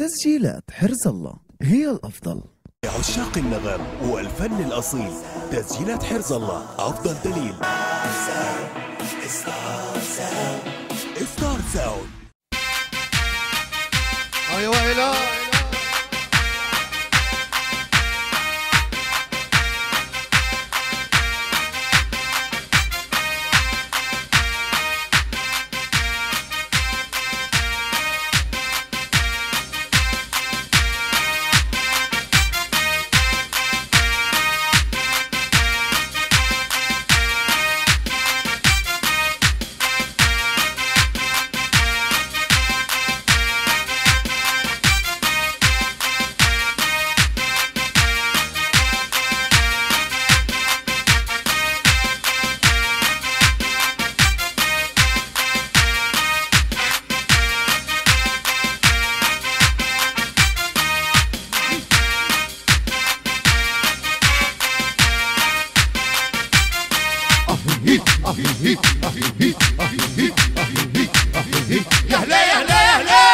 تسجيلات حرز الله هي الأفضل. عشاق النغم والفن الأصيل، تسجيلات حرز الله أفضل دليل. ستار ساوند. أيوة إله يا هلا يا هلا يا هلا.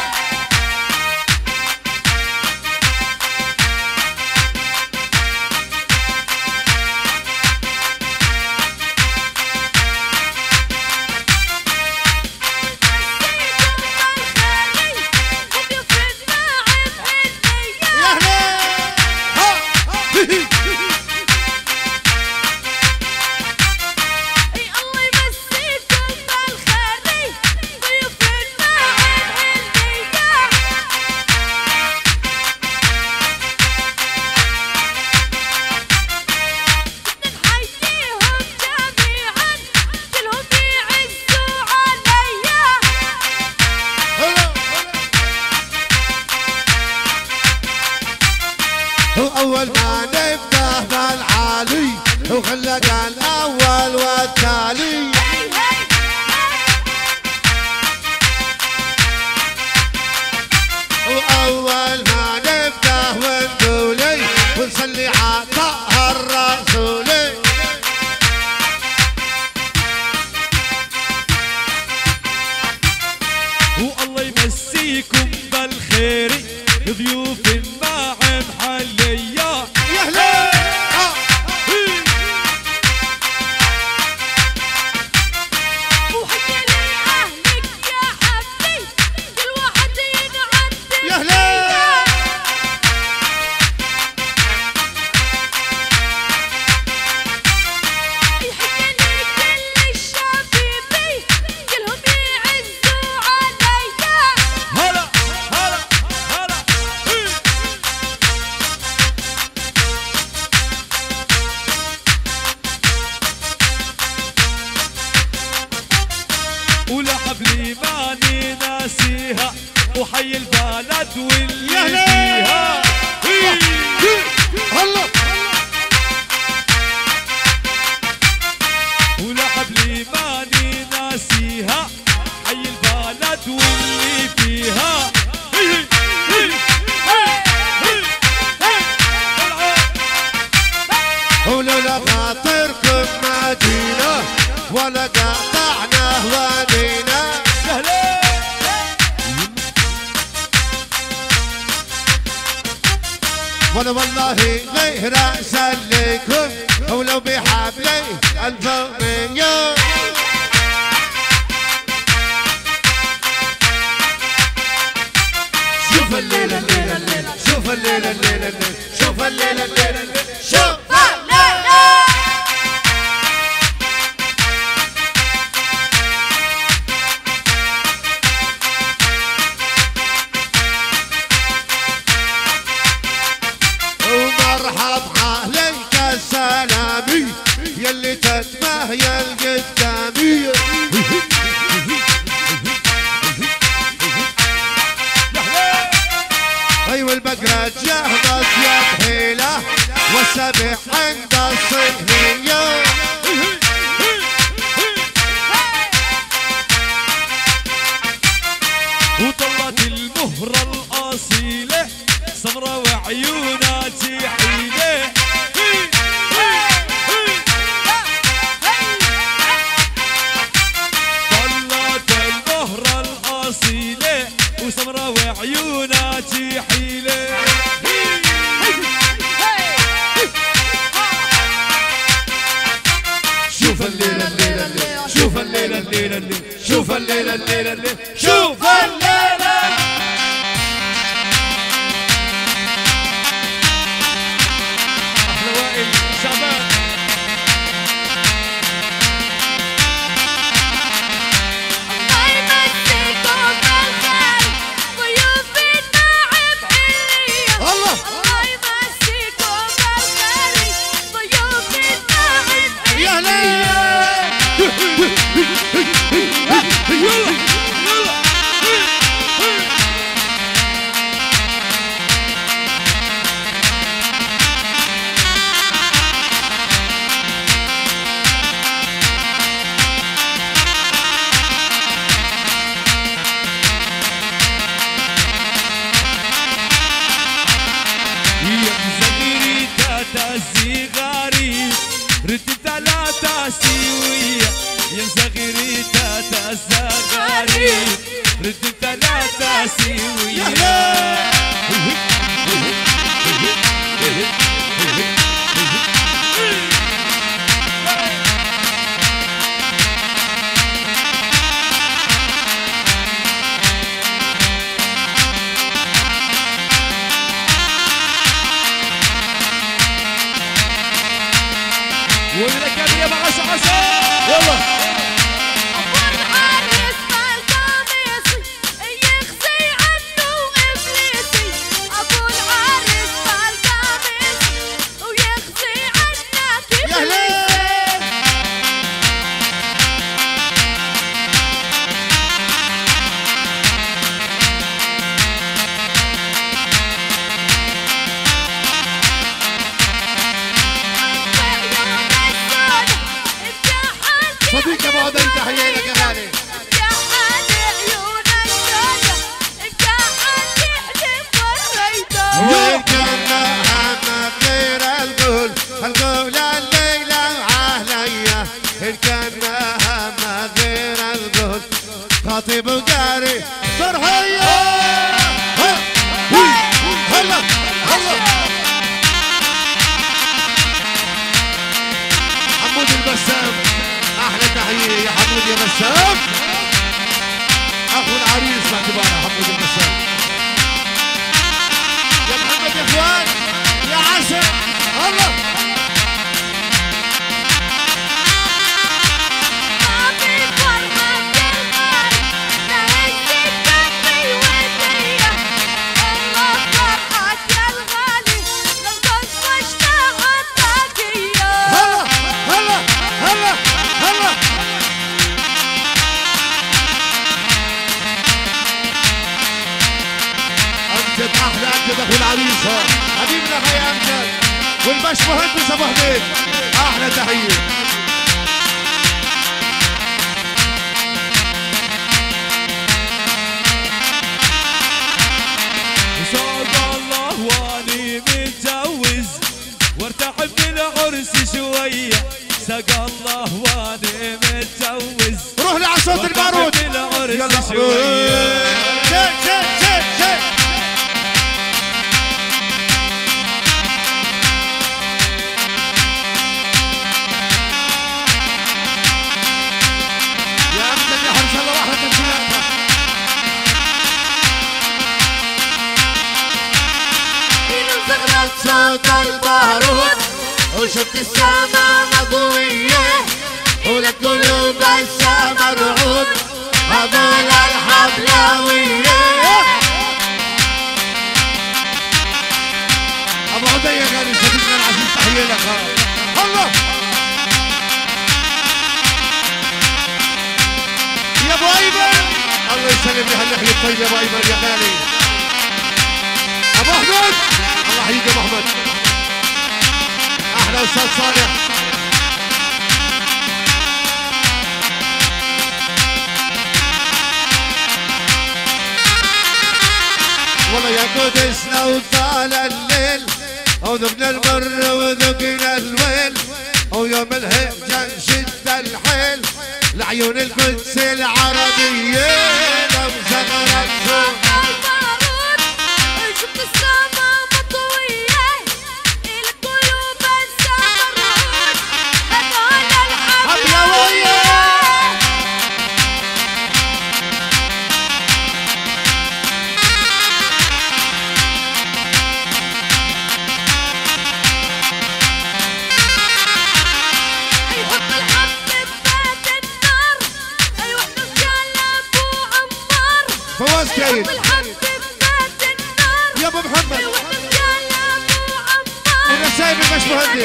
أول ما نبدأ بالعالي وخلق الأول والتالي. وأول ما نبدأ ونقولي ونصلي على طه الرسولي. والله يمسيكم بالخير ضيوف الناعم حليا. يا هلا وحيا لأهلك يا حبي كل واحد ينعدي. يا هلا يحيا لكل الشبيبي كلهم يعزوا عليا. هلا هلا هلا. ولا حبلي ماني ناسيها وحي البلد واللي يا هلا. فيها. هلا ولا حبلي ماني ناسيها حي البلد واللي فيها. ولولا خاطركم ما جينا ولا قطعنا ودينا. وانا والله غير اسليكم ولو بحبلي الف من يوم. شوف الليله الليله الليله شوف الليله الليله الليله شوف الليله الليله الليله شوف ومرحب عليك سلامي يلي تتمهيل قدامي. ايوه البقرة جهضت يا بحيلة والسبع عند الصهنية. وطلت المهرة الأصيلة سمرة وعيونها تحيلة. طلت المهرة الأصيلة وسمرة وعيونها عيوناتي حيلة. شوف الليلة الليلة الليلة، شوف الليلة الليلة الليلة، شوف الليلة الليلة الليلة، شوف الليلة. أحلى وائل شعبان. الله يمسيكم بالخير ضيوفنا عبحية. الله الله يمسيكم بالخير ضيوفنا عبحية. يا ليل. ردت ثلاثة سوية يا صغيري تاتا الزغاري، ردت ثلاثة سوية. ولك يا معش عشا يلا. أبو العريس بالقميصي يخزي عنه إبليسي. أبو العريس بالقميصي ويخزي عنك يا إبليسي. صديق ابو عدي تحيه لك يا غالي. وين كنا محمد غير القول، القول الليلة وعهلية. إن كنا محمد غير القول، خاطب وقاري فرحية. هلا هلا حمود البسام، احلى تحيه يا حمود يا بسام. اخو العريس باعتباره حمود البسام. يا محمد يا اخوان يا عسل. الله هلا هلا هلا. امجد احلى امجد اخو العريس حبيبنا خي امجد والبش مهندس ابو حميد، احلى تحيه. سعد الله واني متجوز وارتاح من العرس شوية. سقى الله واني متجوز روح لعصوت البارود. من العرس يلا شوية. شيء شيء شيء شيء. يا امجد يا حرس الله واحده تنسيناتها. صوت البارود وشفت السما مضوية وللقلوب السما رعود هذول الحفلاوية. ابو عدي يا غالي صديقنا العزيز تحية لك. الله يا ابو ايمن، الله يسلم لي هاللحية الطيبة يا ابو ايمن يا غالي. ابو احمد الله يحييك يا ابو احمد. احلى استاذ صالح. والله يا قدس لو طال الليل وذقنا المر وذقنا الويل ويوم الهجة نشد الحيل لعيون القدس العربية لو زغرت مهندس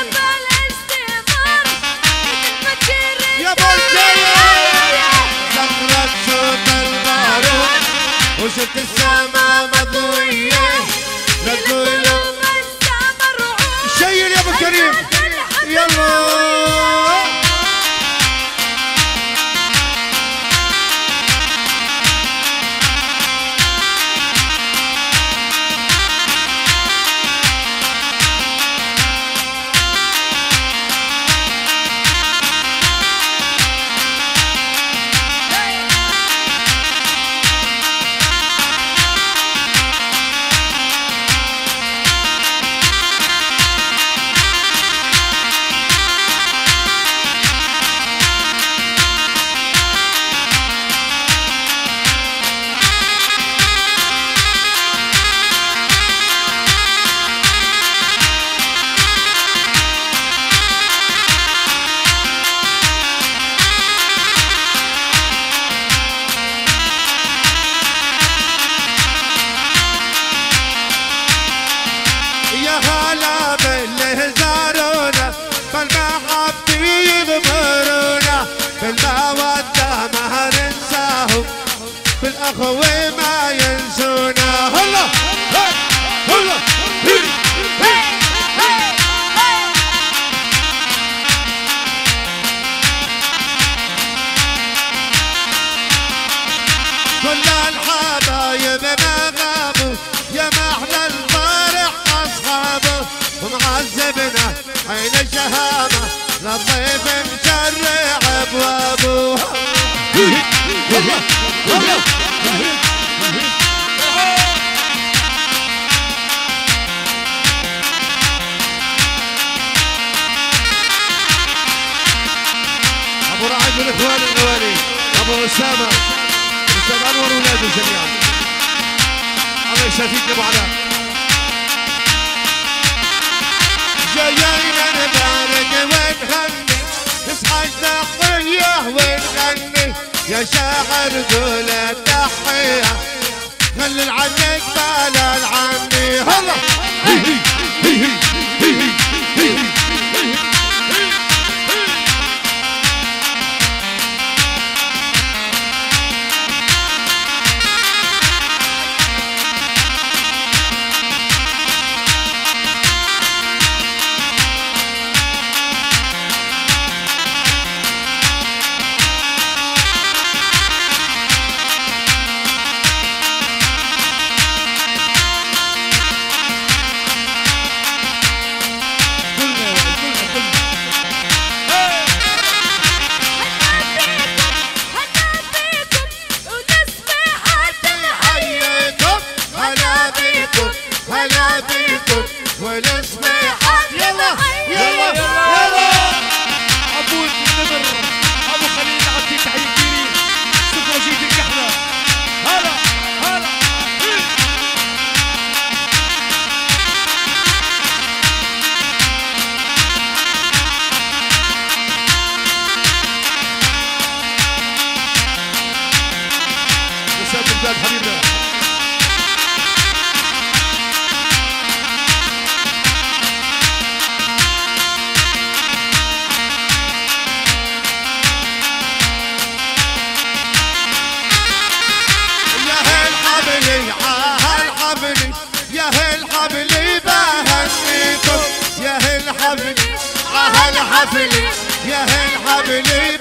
يا يا بالجاية زغرت صوت البارود وشفت السما مضوية لتقولوا شيل يا ابو كريم يلا بالأخوة ما ينسونا هلا هلا كل الحبايب ما غابوا يا ما احنا الفرح اصحابه ومعذبنا عين الشهامة للضيف مشرع ابوابه ابو رعد والاخوان الاولي ابو اسامه استاذ انور ولاده جميعا الله يشافيك يا ابو علاء جايين نبارك ونغني نصحى التحيه ونغني يا شاعر قول التحيه خلي عنك بلا عني هلا حبيبنا يا هل حبلي عهل حبلي يا هل حبلي بهنيكم يا هل حبلي عهل حبلي يا هل حبلي